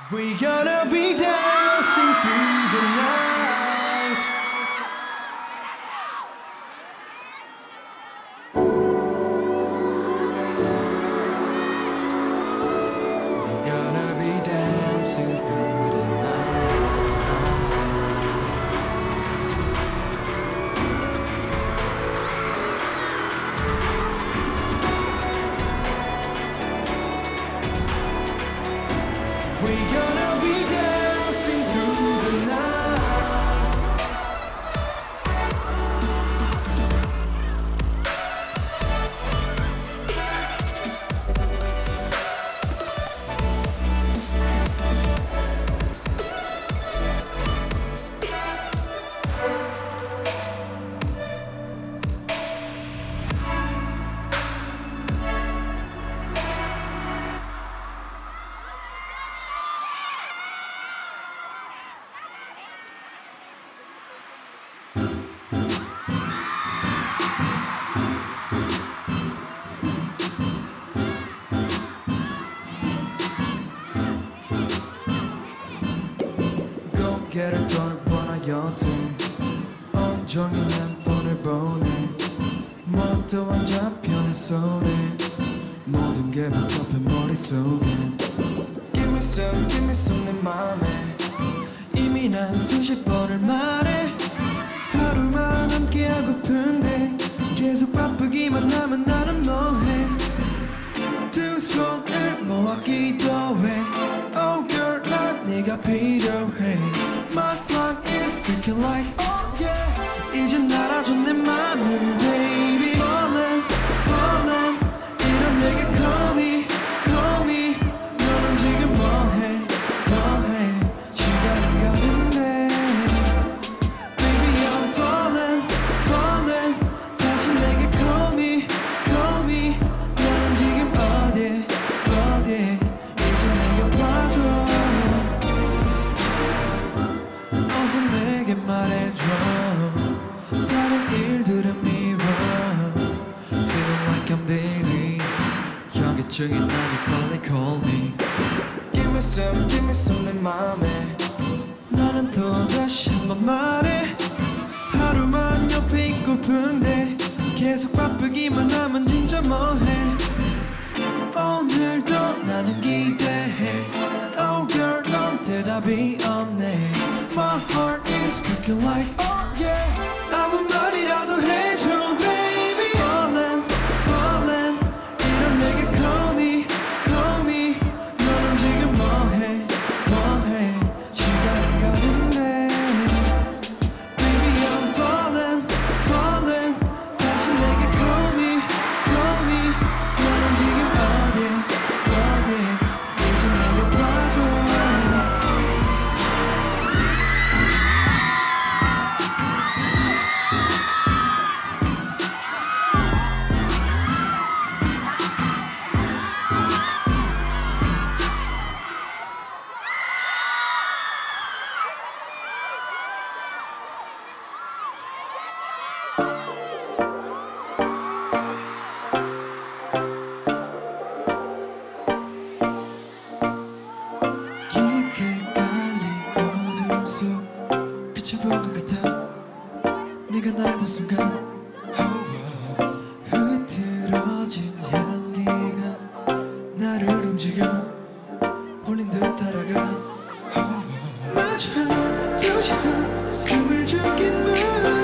We're gonna be dancing through the night. We're gonna be dancing through the night. We're gonna be dancing through the night. 고개를 돌 뻔하여도 온종일 핸폰을 보네. 뭣도 안 잡혀 내 손에 모든 게 복잡해 머릿속에. Give me some 내 맘에 이미 난 수십 번을 말해. 하루만 함께 하고픈데 계속 바쁘기만 하면 나는 뭐해. 두 손을 모아 기도해. Oh girl 난 네가 필요해. My clock is ticking like oh yeah. 이제 날아줘 내 맘을 baby. Falling, falling 이런 내게 call me, call me. 너는 지금 뭐해, 뭐해. 시간은 가는데 baby I'm falling, falling. 다시 내게 call me, call me. 너는 지금 어디에, 어디에. 이제 내게 와줘. 어서 내게 말해줘. 다른 일들은 미워. Feeling like I'm dizzy. 현기증이 나니 빨리 call me. Give me some 내 맘에 나는 또 다시 한번 말해. 하루만 옆에 있고픈데 계속 바쁘기만 하면 진짜 뭐해. 오늘도 나는 기대해. Oh girl 넌 대답이 없네. My heart is breaking like oh yeah. 아무 말이라도 해줘 baby. Falling, falling 이런 내게 call me, call me. 너는 지금 뭐해, 뭐해. 시간은 가는데 baby I'm falling, falling. 다시 내게 call me, call me. 너는 지금 어디에, 어디에. 이제 내게 와줘. 깊게 깔린 어둠 속 빛을 본 것 같아. 네가 날 본 순간 흐트러진 향기가 나를 움직여 홀린 듯 따라가. 마주한 두 시선 숨을 죽인 물